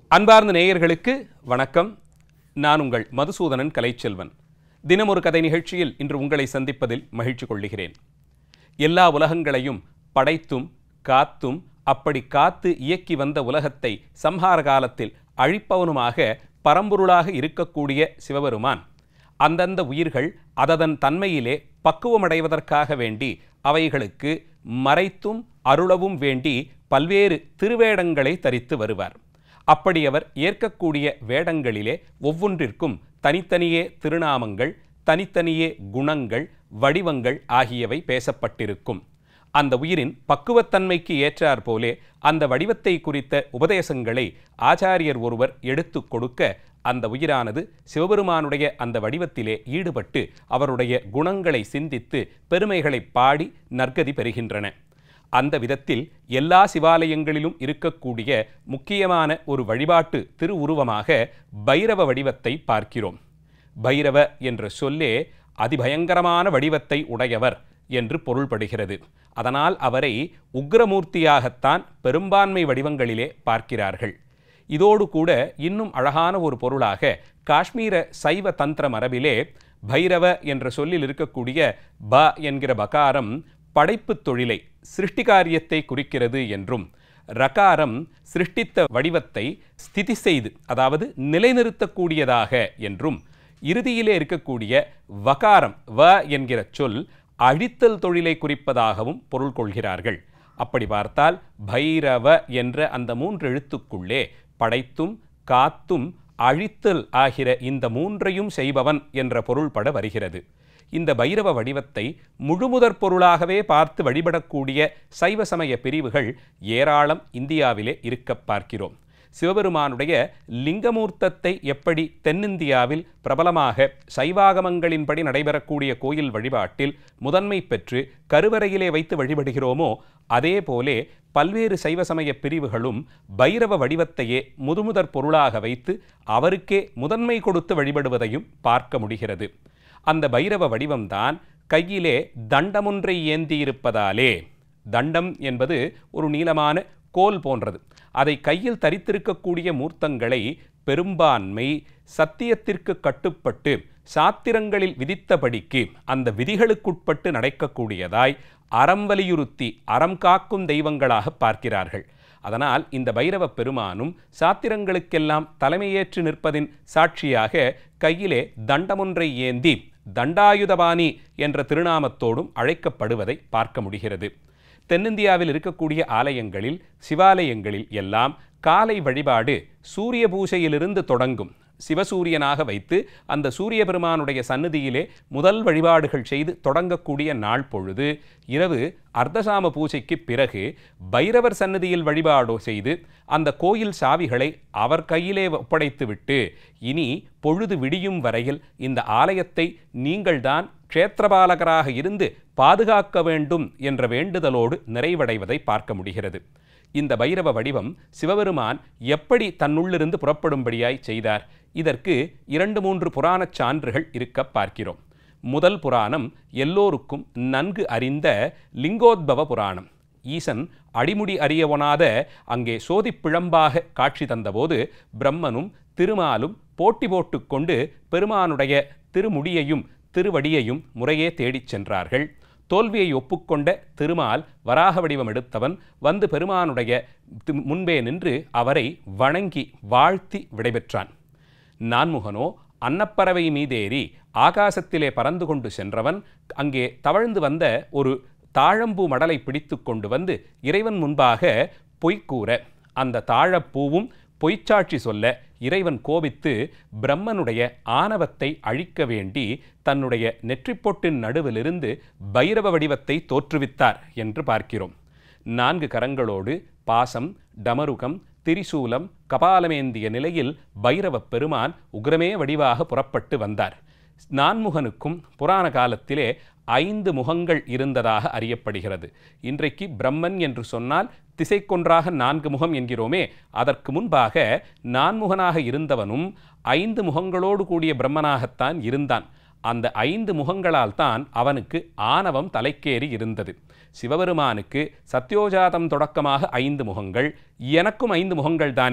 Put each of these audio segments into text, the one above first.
அன்பார்ந்த நேயர்களுக்கு வணக்கம். நான் உங்கள் மதுசூதனன் கலைச்செல்வன். தினம் ஒரு கதை நிகழ்ச்சியில் இன்று உங்களை சந்திப்பதில் மகிழ்ச்சி கொள்கிறேன். எல்லா உலகங்களையும் படைத்தும் காத்தும் அப்படி காத்து இயக்கி வந்த உலகத்தை சம்ஹார காலத்தில் அழிப்பவனுமாக பரம்பொருளாக இருக்கக்கூடிய சிவபெருமான் அந்தந்த உயிர்கள் அதன் தன்மையிலே பக்குவமடைவதற்காக வேண்டி அவைகளுக்கு மறைத்தும் அருளவும் வேண்டி பல்வேறு திருவேடங்களை தரித்து வருவார். அப்படி அவர் ஏற்கக்கூடிய வேடங்களிலே ஒவ்வொன்றிற்கும் தனித்தனியே திருநாமங்கள், தனித்தனியே குணங்கள், வடிவங்கள் ஆகியவை பேசப்பட்டிருக்கும். அந்த உயிரின் பக்குவத்தன்மைக்கு ஏற்றாற்போலே அந்த வடிவத்தை குறித்த உபதேசங்களை ஆச்சாரியர் ஒருவர் எடுத்து கொடுக்க அந்த உயிரானது சிவபெருமானுடைய அந்த வடிவத்திலே ஈடுபட்டு அவருடைய குணங்களை சிந்தித்து பெருமைகளை பாடி நற்கதி பெறுகின்றன. அந்த விதத்தில் எல்லா சிவாலயங்களிலும் இருக்கக்கூடிய முக்கியமான ஒரு வழிபாட்டு திருவுருவமாக பைரவ வடிவத்தை பார்க்கிறோம். பைரவ என்ற சொல்லே அதிபயங்கரமான வடிவத்தை உடையவர் என்று பொருள்படுகிறது. அதனால் அவரை உக்ரமூர்த்தியாகத்தான் பெரும்பான்மை வடிவங்களிலே பார்க்கிறார்கள். இதோடு கூட இன்னும் அழகான ஒரு பொருளாக காஷ்மீர சைவ தந்திர மரபிலே பைரவ என்ற சொல்லில் இருக்கக்கூடிய ப என்கிற பகாரம் படைப்பு தொழிலை, சிருஷ்டி காரியத்தை குறிக்கிறது என்றும், ரகாரம் சிருஷ்டித்த வடிவத்தை ஸ்திதி செய்து, அதாவது நிலைநிறுத்தக்கூடியதாக என்றும், இறுதியிலே இருக்கக்கூடிய வகாரம் வ என்கிற சொல் அழித்தல் தொழிலை குறிப்பதாகவும் பொருள் கொள்கிறார்கள். அப்படி பார்த்தால் பைரவ என்ற அந்த 3 எழுத்துக்குள்ளே படைத்தும் காத்தும் அழித்தல் ஆகிற இந்த 3ஐயும் செய்பவன் என்ற பொருள்பட வருகிறது. இந்த பைரவ வடிவத்தை முழுமுதற் பொருளாகவே பார்த்து வழிபடக்கூடிய சைவ சமய பிரிவுகள் ஏராளம் இந்தியாவிலே இருக்க பார்க்கிறோம். சிவபெருமானுடைய லிங்கமூர்த்தத்தை எப்படி தென்னிந்தியாவில் பிரபலமாக சைவாகமங்களின்படி நடைபெறக்கூடிய கோயில் வழிபாட்டில் முதன்மை பெற்று கருவறையிலே வைத்து வழிபடுகிறோமோ அதே போலே பல்வேறு சைவ சமய பிரிவுகளும் பைரவ வடிவத்தையே முதுமுதற் பொருளாக வைத்து அவருக்கே முதன்மை கொடுத்து வழிபடுவதையும் பார்க்க முடிகிறது. அந்த பைரவ வடிவம்தான் கையிலே தண்டமொன்றை ஏந்தியிருப்பதாலே, தண்டம் என்பது ஒரு நீளமான கோல் போன்றது, அதை கையில் தரித்திருக்கக்கூடிய மூர்த்தங்களை பெரும்பான்மை சத்தியத்திற்கு கட்டுப்பட்டு சாத்திரங்களில் விதித்தபடிக்கு அந்த விதிகளுக்குட்பட்டு நடக்கக்கூடியதாய் அறம் வலியுறுத்தி அறம் காக்கும் தெய்வங்களாக பார்க்கிறார்கள். அதனால் இந்த பைரவ பெருமானும் சாத்திரங்களுக்கெல்லாம் தலைமையேற்று நிற்பதின் சாட்சியாக கையிலே தண்டமொன்றை ஏந்தி தண்டாயுதபாணி என்ற திருநாமத்தோடும் அழைக்கப்படுவதை பார்க்க முடிகிறது. தென்னிந்தியாவில் இருக்கக்கூடிய ஆலயங்களில், சிவாலயங்களில் எல்லாம் காலை வழிபாடு சூரிய பூஜையிலிருந்து தொடங்கும். சிவசூரியனாக வைத்து அந்த சூரிய பெருமானுடைய சந்நிதியிலே முதல் வழிபாடுகள் செய்து தொடங்கக்கூடிய நாள் பொழுது இரவு அர்த்தசாம பூஜைக்கு பிறகு பைரவர் சந்நிதியில் வழிபாடு செய்து அந்த கோயில் சாவிகளை அவர் கையிலே ஒப்படைத்துவிட்டு இனி பொழுது விடியும் வரையில் இந்த ஆலயத்தை நீங்கள்தான் க்ஷேத்திரபாலகராக இருந்து பாதுகாக்க வேண்டும் என்ற வேண்டுதலோடு நிறைவடைவதை பார்க்க முடிகிறது. இந்த பைரவ வடிவம் சிவபெருமான் எப்படி தன்னுள்ளிருந்து புறப்படும்படியாய் செய்தார்? இதற்கு 2-3 புராணச் சான்றுகள் இருக்க பார்க்கிறோம். முதல் புராணம் எல்லோருக்கும் நன்கு அறிந்த லிங்கோத்பவ புராணம். ஈசன் அடிமுடி அறியவனாத அங்கே சோதிப்பிழம்பாக காட்சி தந்தபோது பிரம்மனும் திருமாலும் போட்டி போட்டு கொண்டு பெருமானுடைய திருமுடியையும் திருவடியையும் முறையே தேடிச் சென்றார்கள். தோல்வியை ஒப்புக்கொண்ட திருமால் வராக வடிவம் எடுத்தவன் வந்து பெருமானுடைய முன்பே நின்று அவரை வணங்கி வாழ்த்தி விடைபெற்றான். நான்முகனோ அன்னப்பறவை மீதேறி ஆகாசத்திலே பறந்து கொண்டு சென்றவன் அங்கே தவழ்ந்து வந்த ஒரு தாழம்பூ மடலை பிடித்து கொண்டு வந்து இறைவன் முன்பாக பொய்க்கூற, அந்த தாழப்பூவும் பொய்ச்சாட்சி சொல்ல இறைவன் கோபித்து பிரம்மனுடைய ஆணவத்தை அழிக்க வேண்டி தன்னுடைய நெற்றிப்பொட்டின் நடுவிலிருந்து பைரவ வடிவத்தை தோற்றுவித்தார் என்று பார்க்கிறோம். 4 கரங்களோடு பாசம், டமருகம், திரிசூலம், கபாலமேந்திய நிலையில் பைரவ பெருமான் உக்ரமே வடிவாக புறப்பட்டு வந்தார். நான்முகனுக்கும் புராண காலத்திலே 5 முகங்கள் இருந்ததாக அறியப்படுகிறது. இன்றைக்கு பிரம்மன் என்று சொன்னால் திசைக்கொன்றாக 4 முகம் என்கிறோமே, அதற்கு முன்பாக நான்முகனாக இருந்தவனும் 5 முகங்களோடு கூடிய பிரம்மனாகத்தான் இருந்தான். அந்த 5 முகங்களால் தான் அவனுக்கு ஆணவம் தலைக்கேறி இருந்தது. சிவபெருமானுக்கு சத்யோஜாதம் தொடக்கமாக 5 முகங்கள், எனக்கும் 5 முகங்கள் தானே,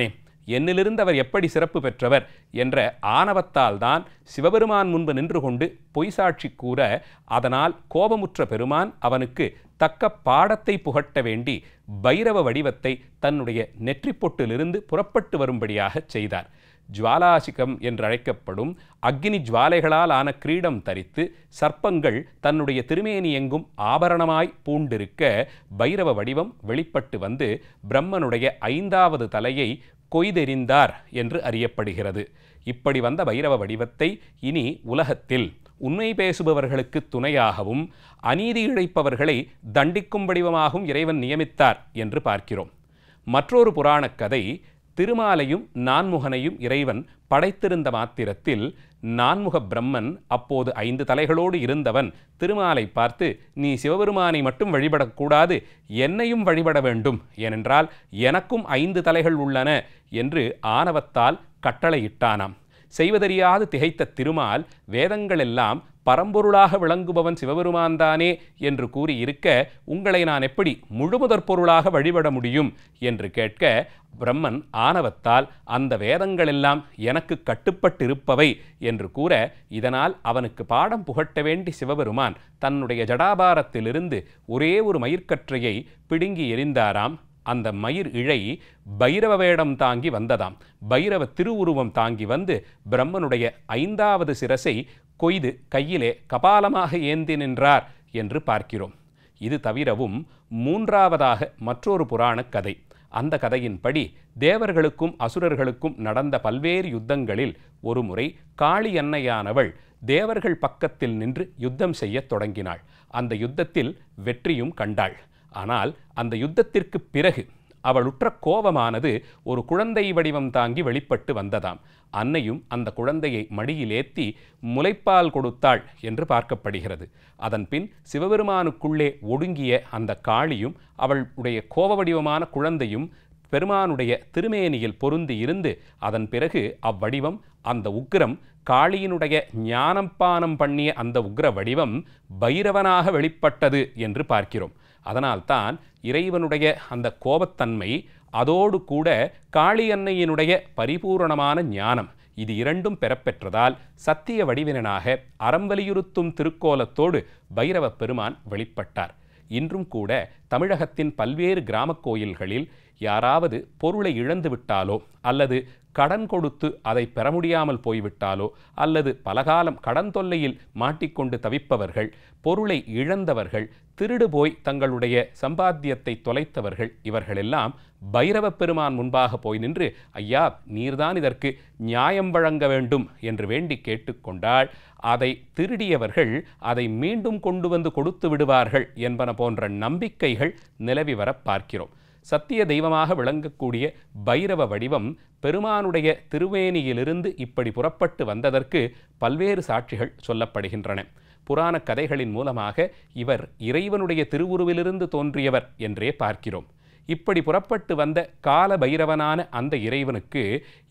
என்னிலிருந்து அவர் எப்படி சிறப்பு பெற்றவர் என்ற ஆணவத்தால் தான் சிவபெருமான் முன்பு நின்று கொண்டு பொய் சாட்சி கூற, அதனால் கோபமுற்ற பெருமான் அவனுக்கு தக்க பாடத்தை புகட்ட வேண்டி பைரவ வடிவத்தை தன்னுடைய நெற்றிப்பொட்டிலிருந்து புறப்பட்டு வரும்படியாக செய்தார். ஜுவாலாசிகம் என்று அழைக்கப்படும் அக்னி ஜுவாலைகளால் ஆன கிரீடம் தரித்து சர்ப்பங்கள் தன்னுடைய திருமேனி எங்கும் ஆபரணமாய் பூண்டிருக்க பைரவ வடிவம் வெளிப்பட்டு வந்து பிரம்மனுடைய 5வது தலையை கொய்தெறிந்தார் என்று அறியப்படுகிறது. இப்படி வந்த பைரவ வடிவத்தை இனி உலகத்தில் உண்மை பேசுபவர்களுக்கு துணையாகவும் அநீதி இழைப்பவர்களை தண்டிக்கும் வடிவமாகவும் இறைவன் நியமித்தார் என்று பார்க்கிறோம். மற்றொரு புராணக் கதை, திருமாலையும் நான்முகனையும் இறைவன் படைத்திருந்த மாத்திரத்தில் நான்முக பிரம்மன் அப்போது 5 தலைகளோடு இருந்தவன் திருமாலை பார்த்து, நீ சிவபெருமானை மட்டும் வழிபடக்கூடாது, என்னையும் வழிபட வேண்டும், ஏனென்றால் எனக்கும் 5 தலைகள் உள்ளன என்று ஆணவத்தால் கட்டளையிட்டானாம். செய்வதறியாது திகைத்த திருமால், வேதங்களெல்லாம் பரம்பொருளாக விளங்குபவன் சிவபெருமான் தானே என்று கூறியிருக்க, உங்களை நான் எப்படி முழுமுதற் பொருளாக வழிபட முடியும் என்று கேட்க, பிரம்மன் ஆணவத்தால் அந்த வேதங்களெல்லாம் எனக்கு கட்டுப்பட்டிருப்பவை என்று கூற, இதனால் அவனுக்கு பாடம் புகட்ட வேண்டி சிவபெருமான் தன்னுடைய ஜடாபாரத்திலிருந்து ஒரே ஒரு மயிர்க்கற்றையை பிடுங்கி எறிந்தாராம். அந்த மயிர் இழை பைரவ வேடம் தாங்கி வந்ததாம். பைரவ திருவுருவம் தாங்கி வந்து பிரம்மனுடைய 5வது சிரசை கொய்து கையிலே கபாலமாக ஏந்தி நின்றார் என்று பார்க்கிறோம். இது தவிரவும் 3வதாக மற்றொரு புராணக் கதை. அந்த கதையின்படி தேவர்களுக்கும் அசுரர்களுக்கும் நடந்த பல்வேறு யுத்தங்களில் ஒருமுறை காளி அன்னையானவள் தேவர்கள் பக்கத்தில் நின்று யுத்தம் செய்யத் தொடங்கினாள். அந்த யுத்தத்தில் வெற்றியும் கண்டாள். ஆனால் அந்த யுத்தத்திற்கு பிறகு அவள் உற்ற கோபமானது ஒரு குழந்தை வடிவம் தாங்கி வெளிப்பட்டு வந்ததாம். அன்னையும் அந்த குழந்தையை மடியிலேத்தி முலைப்பால் கொடுத்தாள் என்று பார்க்கப்படுகிறது. அதன் பின் சிவபெருமானுக்குள்ளே ஒடுங்கிய அந்த காளியும் அவளுடைய கோப வடிவமான குழந்தையும் பெருமானுடைய திருமேனியில் பொருந்தி இருந்து அதன் பிறகு அவ்வடிவம், அந்த உக்கிரம், காளியினுடைய ஞானப்பானம் பண்ணிய அந்த உக்ர வடிவம் பைரவனாக வெளிப்பட்டது என்று பார்க்கிறோம். அதனால்தான் இறைவனுடைய அந்த கோபத்தன்மை, அதோடு கூட காளி அன்னையினுடைய பரிபூரணமான ஞானம், இது இரண்டும் பெறப்பெற்றதால் சத்திய வடிவினனாக அறம் வலியுறுத்தும் திருக்கோலத்தோடு பைரவ பெருமான் வெளிப்பட்டார். இன்றும் கூட தமிழகத்தின் பல்வேறு கிராம கோயில்களில் யாராவது பொருளை இழந்து விட்டாலோ அல்லது கடன் கொடுத்து அதை பெற முடியாமல் போய்விட்டாலோ அல்லது பலகாலம் கடன் தொல்லையில் மாட்டிக்கொண்டு தவிப்பவர்கள், பொருளை இழந்தவர்கள், திருடு போய் தங்களுடைய சம்பாத்தியத்தை தொலைத்தவர்கள், இவர்களெல்லாம் பைரவ பெருமான் முன்பாக போய் நின்று, ஐயா நீர்தான் இதற்கு நியாயம் வழங்க வேண்டும் என்று வேண்டி கேட்டுக்கொண்டால் அதை திருடியவர்கள் அதை மீண்டும் கொண்டு வந்து கொடுத்து விடுவார்கள் என்பன போன்ற நம்பிக்கைகள் நிலவி வர பார்க்கிறோம். சத்திய தெய்வமாக விளங்கக்கூடிய பைரவ வடிவம் பெருமானுடைய திருவேணியிலிருந்து இப்படி புறப்பட்டு வந்ததற்கு பல்வேறு சாட்சிகள் சொல்லப்படுகின்றன. புராண கதைகளின் மூலமாக இவர் இறைவனுடைய திருவுருவிலிருந்து தோன்றியவர் என்றே பார்க்கிறோம். இப்படி புறப்பட்டு வந்த கால பைரவனான அந்த இறைவனுக்கு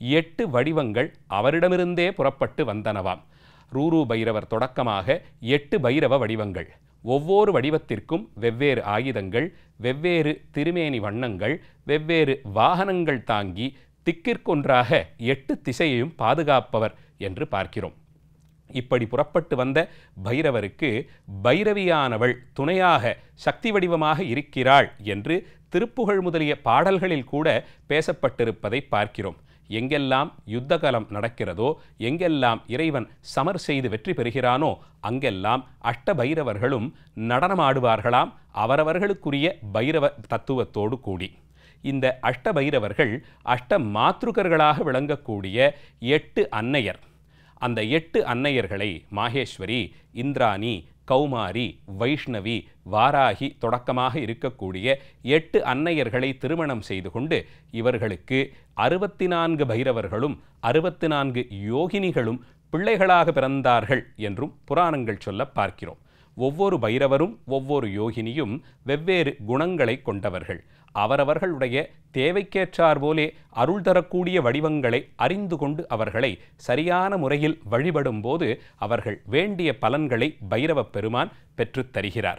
8 வடிவங்கள் அவரிடமிருந்தே புறப்பட்டு வந்தனவாம். ரூரு பைரவர் தொடக்கமாக 8 பைரவ வடிவங்கள். ஒவ்வொரு வடிவத்திற்கும் வெவ்வேறு ஆயுதங்கள், வெவ்வேறு திருமேனி வண்ணங்கள், வெவ்வேறு வாகனங்கள் தாங்கி திக்கிற்கொன்றாக 8 திசையையும் பாதுகாப்பவர் என்று பார்க்கிறோம். இப்படி புறப்பட்டு வந்த பைரவருக்கு பைரவியானவள் துணையாக சக்தி வடிவமாக இருக்கிறாள் என்று திருப்புகழ் முதலிய பாடல்களில் கூட பேசப்பட்டிருப்பதை பார்க்கிறோம். எங்கெல்லாம் யுத்தகலம் நடக்கிறதோ, எங்கெல்லாம் இறைவன் சமர் செய்து வெற்றி பெறுகிறானோ அங்கெல்லாம் அஷ்ட பைரவர்களும் நடனமாடுவார்களாம், அவரவர்களுக்குரிய பைரவ தத்துவத்தோடு கூடி. இந்த அஷ்ட பைரவர்கள் அஷ்ட மாத்ருகர்களாக விளங்கக்கூடிய 8 அன்னையர். அந்த 8 அன்னையர்களை மாகேஸ்வரி, இந்திராணி, கௌமாரி, வைஷ்ணவி, வாராகி தொடக்கமாக இருக்கக்கூடிய 8 அன்னையர்களை திருமணம் செய்து கொண்டு இவர்களுக்கு 64 பைரவர்களும் 64 யோகினிகளும் பிள்ளைகளாக பிறந்தார்கள் என்றும் புராணங்கள் சொல்ல பார்க்கிறோம். ஒவ்வொரு பைரவரும் ஒவ்வொரு யோகினியும் வெவ்வேறு குணங்களை கொண்டவர்கள். அவரவர்களுடைய தேவைக்கேற்றார் போலே அருள் தரக்கூடிய வடிவங்களை அறிந்து கொண்டு அவர்களை சரியான முறையில் வழிபடும் போது அவர்கள் வேண்டிய பலன்களை பைரவ பெருமான் பெற்றுத் தருகிறார்.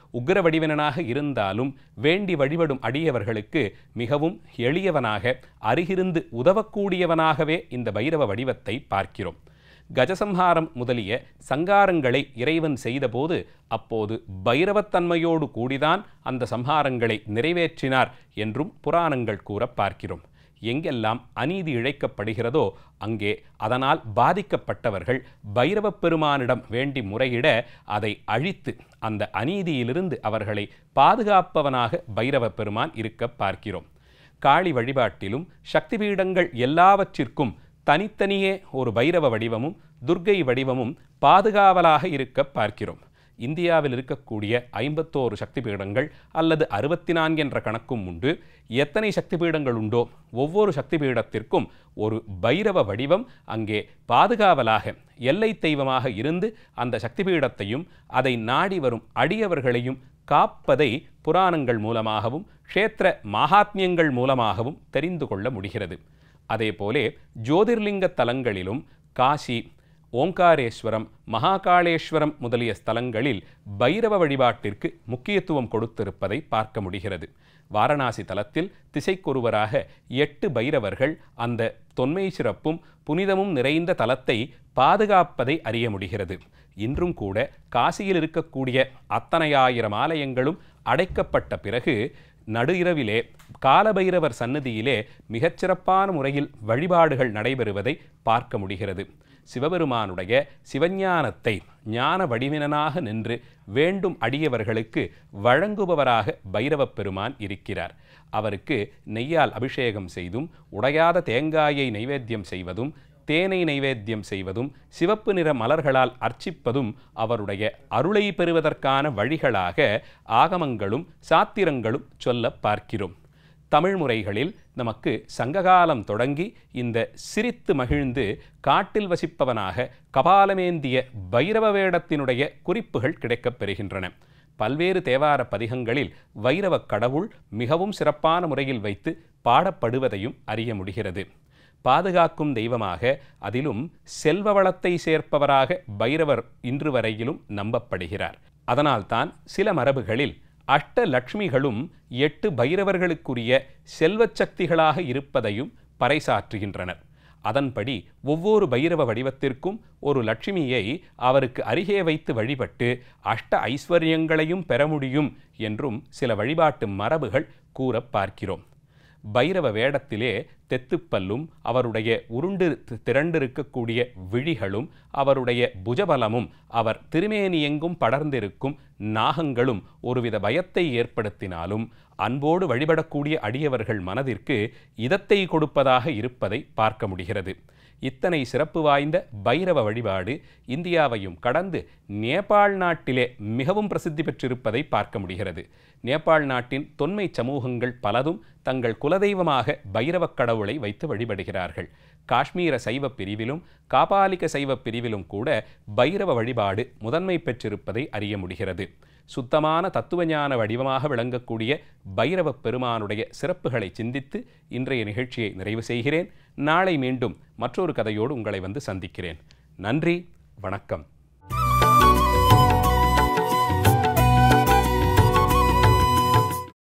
உக்கிர வடிவனாக இருந்தாலும் வேண்டி வழிபடும் அடியவர்களுக்கு மிகவும் எளியவனாக அருகிருந்து உதவக்கூடியவனாகவே இந்த பைரவ வடிவத்தை பார்க்கிறோம். கஜசம்ஹாரம் முதலிய சங்காரங்களை இறைவன் செய்தபோது அப்போது பைரவத்தன்மையோடு கூடிதான் அந்த சம்ஹாரங்களை நிறைவேற்றினார் என்றும் புராணங்கள் கூற பார்க்கிறோம். எங்கெல்லாம் அநீதி இழைக்கப்படுகிறதோ அங்கே அதனால் பாதிக்கப்பட்டவர்கள் பைரவப் பெருமானிடம் வேண்டி முறையிட அதை அழித்து அந்த அநீதியிலிருந்து அவர்களை பாதுகாப்பவனாக பைரவ பெருமான் இருக்க பார்க்கிறோம். காளி வழிபாட்டிலும் சக்தி பீடங்கள் எல்லாவற்றிற்கும் தனித்தனியே ஒரு பைரவ வடிவமும் துர்க்கை வடிவமும் பாதுகாவலாக இருக்க பார்க்கிறோம். இந்தியாவில் இருக்கக்கூடிய 51 சக்தி பீடங்கள் அல்லது 64 என்ற கணக்கும் உண்டு. எத்தனை சக்தி பீடங்கள் உண்டோ ஒவ்வொரு சக்தி பீடத்திற்கும் ஒரு பைரவ வடிவம் அங்கே பாதுகாவலாக எல்லை தெய்வமாக இருந்து அந்த சக்தி பீடத்தையும் அதை நாடி வரும் அடியவர்களையும் காப்பதை புராணங்கள் மூலமாகவும் க்ஷேத்திர மகாத்மியங்கள் மூலமாகவும் தெரிந்து கொள்ள முடிகிறது. அதேபோலே ஜோதிர்லிங்க தலங்களிலும் காசி, ஓங்காரேஸ்வரம், மகாகாளேஸ்வரம் முதலிய ஸ்தலங்களில் பைரவ வழிபாட்டிற்கு முக்கியத்துவம் கொடுத்திருப்பதை பார்க்க முடிகிறது. வாரணாசி தலத்தில் திசைக்கொருவராக 8 பைரவர்கள் அந்த தொன்மை சிறப்பும் புனிதமும் நிறைந்த தலத்தை பாதுகாப்பதை அறிய முடிகிறது. இன்றும் கூட காசியில் இருக்கக்கூடிய அத்தனை ஆயிரம் ஆலயங்களும் அடைக்கப்பட்ட பிறகு நடு இரவிலே காலபைரவர் சன்னதியிலே மிகச்சிறப்பான முறையில் வழிபாடுகள் நடைபெறுவதை பார்க்க முடிகிறது. சிவபெருமானுடைய சிவஞானத்தை ஞான வடிவினனாக நின்று வேண்டும் அடியவர்களுக்கு வழங்குபவராக பைரவப் பெருமான் இருக்கிறார். அவருக்கு நெய்யால் அபிஷேகம் செய்தும் உடையாத தேங்காயை நைவேத்தியம் செய்வதும் தேனை நைவேத்தியம் செய்வதும் சிவப்பு நிற மலர்களால் அர்ச்சிப்பதும் அவருடைய அருளை பெறுவதற்கான வழிகளாக ஆகமங்களும் சாத்திரங்களும் சொல்ல பார்க்கிறோம். தமிழ் முறைகளில் நமக்கு சங்ககாலம் தொடங்கி இந்த சிரித்து மகிழ்ந்து காட்டில் வசிப்பவனாக கபாலமேந்திய பைரவ வேடத்தினுடைய குறிப்புகள் கிடைக்கப் பெறுகின்றன. பல்வேறு தேவார பதிகங்களில் வைரவ கடவுள் மிகவும் சிறப்பான முறையில் வைத்து பாடப்படுவதையும் அறிய முடிகிறது. பாதுகாக்கும் தெய்வமாக அதிலும் செல்வ வளத்தை சேர்ப்பவராக பைரவர் இன்று வரையிலும் நம்பப்படுகிறார். அதனால்தான் சில மரபுகளில் அஷ்டலக்ஷ்மிகளும் 8 பைரவர்களுக்குரிய செல்வச்சக்திகளாக இருப்பதையும் பறைசாற்றுகின்றனர். அதன்படி ஒவ்வொரு பைரவ வடிவத்திற்கும் ஒரு லட்சுமியை அவருக்கு அருகே வைத்து வழிபட்டு அஷ்ட ஐஸ்வர்யங்களையும் பெற முடியும் என்றும் சில வழிபாட்டு மரபுகள் கூற பார்க்கிறோம். பைரவ வேடத்திலே தெத்துப்பல்லும் அவருடைய உருண்டு திரண்டிருக்கக்கூடிய விழிகளும் அவருடைய புஜபலமும் அவர் திருமேனி எங்கும் படர்ந்திருக்கும் நாகங்களும் ஒருவித பயத்தை ஏற்படுத்தினாலும் அன்போடு வழிபடக்கூடிய அடியவர்கள் மனதிற்கு இதத்தை கொடுப்பதாக இருப்பதை பார்க்க முடிகிறது. இத்தனை சிறப்பு வாய்ந்த பைரவ வழிபாடு இந்தியாவையும் கடந்து நேபாள் நாட்டிலே மிகவும் பிரசித்தி பெற்றிருப்பதை பார்க்க முடிகிறது. நேபாள் நாட்டின் தொன்மை சமூகங்கள் பலதும் தங்கள் குலதெய்வமாக பைரவக் கடவுளை வைத்து வழிபடுகிறார்கள். காஷ்மீர சைவ பிரிவிலும் காபாலிக சைவ பிரிவிலும் கூட பைரவ வழிபாடு முதன்மை பெற்றிருப்பதை அறிய முடிகிறது. சுத்தமான தத்துவஞான வடிவமாக விளங்கக்கூடிய பைரவ பெருமானுடைய சிறப்புகளை சிந்தித்து இன்றைய நிகழ்ச்சியை நிறைவு செய்கிறேன். நாளை மீண்டும் மற்றொரு கதையோடு உங்களை வந்து சந்திக்கிறேன். நன்றி, வணக்கம்.